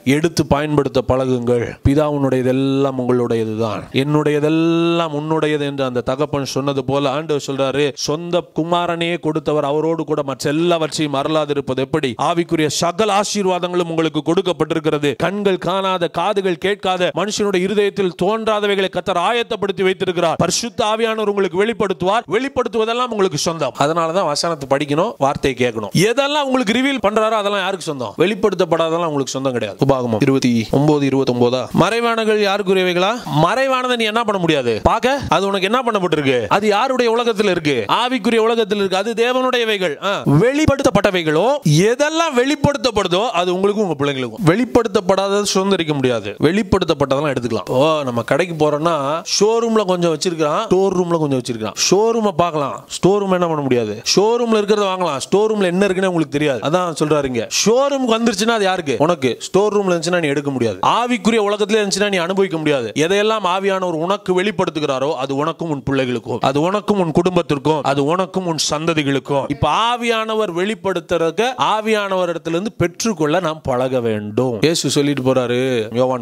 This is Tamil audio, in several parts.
எடுத்து பயன்படுத்த பழகுங்கள். பிதா உன்னுடையதெல்லாம் உங்களுடையதுதான், என்னுடையதெல்லாம் உன்னுடையது என்று அந்த தகப்பன் சொன்னது போல ஆண்டவர் சொல்றாரு, சொந்த குமாரனே கொடுத்தவர் அவரோடு கூட மற்ற எல்லாவற்றையும் மறலாது இருப்பது எப்படி? ஆவிக்குரிய சகல ஆசீர்வாதங்களும் உங்களுக்கு கொடுக்கப்பட்டிருக்கிறது. கண்கள் காணாத, காதுகள் கேட்காத, மனுஷனுடைய இருதயத்தில் தோன்றாதவைகளை கர்த்தர் ஆயத்தப்படுத்தி வைத்திருக்கிறார். பரிசுத்த ஆவியானவர் உங்களுக்கு வெளிப்படுத்துவார். வெளிப்படுத்துவதெல்லாம் உங்களுக்கு சொந்தம். அதனாலதான் வசனத்தை படிக்கணும், வார்த்தையை கேட்கணும். எதெல்லாம் உங்களுக்கு ரிவீல் பண்றாரோ அதெல்லாம் யாருக்கு சொந்தம்? வெளிப்படுத்தப்படாதெல்லாம் உங்களுக்கு சொந்தம் கிடையாது. உபாகமம் 29:29. மறைவானங்கள் யாருக்குரியவைகளா? மறைவானதை நீ என்ன பண்ண முடியாது பாக்க. அது உனக்கு என்ன பண்ணப்பட்டிருக்கு? அது யாருடைய உலகத்தில் இருக்கு? ஆவிக்குரிய உலகத்தில் இருக்கு. அது தேவனுடையவைகள். வெளிப்படுத்தப்பட்டவைகளோ எதெல்லாம் வெளிப்படுத்தப்படுதோ அது உங்களுக்கு உங்க பிள்ளைங்களுக்கும். வெளிப்படுத்தப்படாதது சுதந்திரிக்க முடியாது. வெளிப்படுத்தப்பட்டதெல்லாம் எடுத்துக்கலாம். ஓ, நம்ம கடைக்கு போறோம்னா ஷோரூம்ல கொஞ்சம் வச்சிருக்கான், ஸ்டோர் ரூம்ல கொஞ்சம் வச்சிருக்கான். ஷோரூமை பார்க்கலாம், ஸ்டோர் ரூம் என்ன பண்ண முடியாது. ஷோரூம்ல இருக்கிறத வாங்கலாம், ஸ்டோர் ரூம்ல என்ன இருக்குன்னு உங்களுக்கு தெரியாது. அதான் சொல்றாருங்க, ஷோரூமுக்கு வந்துருச்சுன்னா அது யாருக்கு? உனக்கு. ஸ்டோர் ரூம்ல இருந்துச்சுன்னா நீ எடுக்க முடியாது. ஆவிக்குரிய உலகத்துல இருந்துச்சுன்னா நீ அனுபவிக்க முடியாது. எதையெல்லாம் ஆவியானவர் உனக்கு வெளிப்படுத்துகிறாரோ அது உனக்கும் உன் பிள்ளைகளுக்கும், அது உனக்கும் உன் குடும்பத்திற்கும், அது உனக்கும் உன் சந்ததிகளுக்கும். இப்ப ஆவியானவர் வெளிப்படுத்துறதுக்கு ஆவியானவர் இடத்துல இருந்து பெற்றுக்கொள்ள நாம் பழக வேண்டும். இயேசு சொல்லிட்டு போறாரு, யோவான்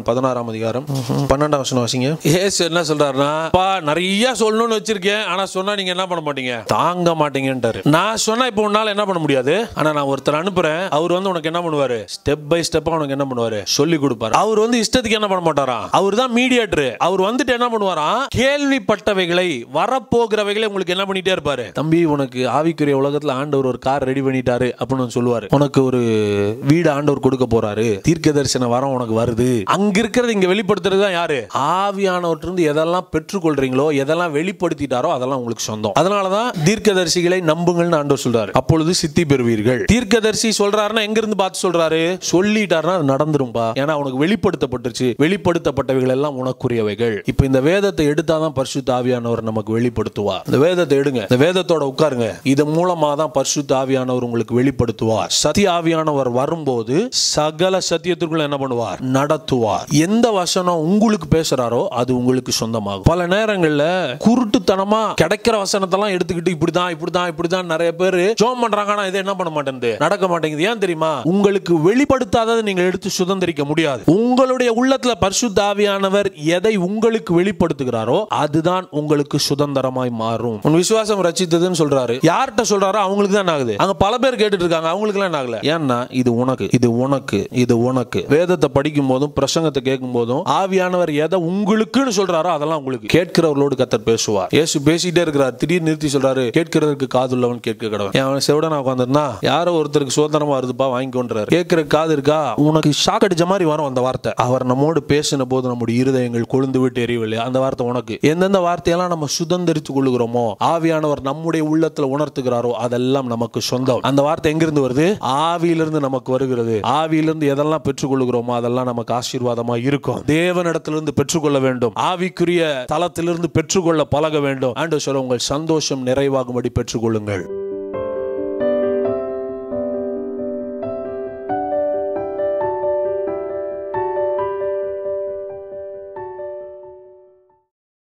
16:12 வாசிங்க. இயேசு என்ன சொல்றாருன்னா, பா நிறைய சொல்லணும்னு வச்சிருக்கேன், ஆனா சொன்னா நீங்க என்ன பண்ண மாட்டீங்க, தாங்க மாட்டீங்கன்றாரு. நான் சொன்னா இப்போ உன்னால என்ன பண்ண முடியாது, ஆனா நான் ஒருத்தர் அனுப்புறேன், அவர் வந்து உனக்கு என்ன பண்ணுவாரு, ஸ்டெப் பை ஸ்டெப்பா உனக்கு என்ன பண்ணுவாரு, சொல்லி கொடுப்பாரு. அவர் வந்து இஷ்டத்துக்கு என்ன பண்ண மாட்டாரா, அவர் தான் மீடியேட்டர். அவர் வந்துட்டு என்ன பண்ணுவாரா, கேள்விப்பட்டவைகளை வரப்போகிறவைகளை உங்களுக்கு என்ன பண்ணிட்டே இருப்பாரு. தம்பி, உனக்கு ஆவிக்குரிய உலகத்துல ஆண்டவர் ஒரு கார் ரெடி பண்ணிட்டாரு அப்படின்னு சொல்லுவாரு. உனக்கு ஒரு வீடு ஆண்டவர் கொடுக்க போறாரு, தீர்க்க தரிசன வரம் உனக்கு வருது. அங்க இருக்கிறது இங்க வெளிப்படுத்துறது தான் யாரு? ஆவியானவற்றிலிருந்து எதெல்லாம் பெற்றுக்கொள்றீங்களோ, எதெல்லாம் வெளிப்படுத்திட்டாரோ அதெல்லாம் உங்களுக்கு சொந்தம். அதனாலதான் தீர்க்கதரிசிகளை நம்புங்கள்னு ஆண்டவர் சொல்றாரு. அப்பொழுது சித்தி பெறுவீர்கள். தீர்க்கதரிசி சொல்றாருன்னா எங்க இருந்து பார்த்து சொல்றாரு? சொல்லிட்டாருன்னா அது நடந்துரும்பா. ஏன்னா உனக்கு வெளிப்படுத்தப்பட்டுருச்சு. வெளிப்படுத்தப்பட்டவைகள் எல்லாம் உனக்குரியவைகள். இப்ப இந்த வேதத்தை எடுத்தாதான் பரிசுத்த ஆவியானவர் நமக்கு வெளிப்படுத்துவார். இந்த வேதத்தை எடுங்க, இந்த வேதத்தோட உட்காருங்க. இது மூலமா தான் பரிசுத்த ஆவியானவர் உங்களுக்கு வெளிப்படுத்துவார். சத்திய ஆவியானவர் வரும்போது சகல சத்தியத்திற்குள்ள என்ன பண்ணுவார்? நடத்துவார். எந்த வசனம் உங்களுக்கு பேசுறாரோ அது உங்களுக்கு சொந்தமாகும். பல நேரங்கள்ல குருட்டுத்தனமா கிடைக்கிற வசனத்தெல்லாம் எடுத்துக்கிட்டு இப்படிதான் இப்படிதான் இப்படிதான் நிறைய பேர் ஜெபம் பண்றாங்க, ஆனா இது என்ன பண்ண மாட்டேங்குது, நடக்க மாட்டேங்குது. ஏன் தெரியுமா? உங்களுக்கு வெளிப்படுத்தாததை நீங்க எடுத்து சுதந்திரிக்க முடியாது. உங்களுடைய உள்ளத்துல பரிசுத்த ஆவியானவர் எதை உங்களுக்கு வெளிப்படுத்துகிறாரோ அதுதான் உங்களுக்கு சுதந்திரமாய் மாறும். உன் விசுவாசம் ரட்சித்ததுன்னு சொல்றாரு. யார்கிட்ட சொல்றாரோ அவங்களுக்கு தான் ஆகுது. அங்க பல பேர் கேட்டுட்டு இருக்காங்க, அவங்களுக்கு எல்லாம் ஆகல. ஏன்னா இது உனக்கு, இது உனக்கு, இது உனக்கு. வேதத்தை படிக்கும் போதும் பிரசங்கத்தை கேட்கும் போதும் ஆவியானவர் எதை உங்களுக்குன்னு சொல்றாரோ அதெல்லாம் உங்களுக்கு. கேட்கிறவர்களோடு கர்த்தர் பேசுவார். இயேசு பேசிட்டே இருக்கிறார், திடீர்னு நிறுத்தி சொல்றாரு, கேட்கிறதுக்கு காதுள்ளவன் கேட்க கடவன். அவன் செவிடனா உட்கார்ந்திருந்தா யாரோ ஒருத்தருக்கு சுதந்திரமா வருதுப்பா வாங்கிக்கொண்டாரு. கேட்கிற காது இருக்கா? உனக்கு ஷாக் அடிச்ச மாதிரி வரும் அந்த வார்த்தை. அவர் நம்மோடு பேசின போது நம்முடைய இருதயங்கள் கொழுந்து விட்டு எரியவில்லை. அந்த வார்த்தை உனக்கு. எந்தெந்த வார்த்தையெல்லாம் நம்ம சுதந்திரித்துக் கொள்ளுகிறோமோ, ஆவியானவர் நம்முடைய உள்ளத்துல உணர்த்துகிறாரோ அதெல்லாம் நமக்கு சொந்தம். அந்த வார்த்தை எங்கிருந்து வருது? ஆவியிலிருந்து நமக்கு வருகிறது. ஆவியிலிருந்து எதெல்லாம் பெற்றுக்கொள்ளுகிறோமோ அதெல்லாம் நமக்கு ஆசீர்வாதமா இருக்கும். தேவனிடத்திலிருந்து பெற்றுக்கொள்ள வேண்டும். ஆவிக்குரிய தளத்திலிருந்து பெற்றுக்கொள்ள பழக வேண்டும். ஆண்டவர் சொல்ல, உங்கள் சந்தோஷம் நிறைவாகும்படி பெற்றுக்கொள்ளுங்கள்.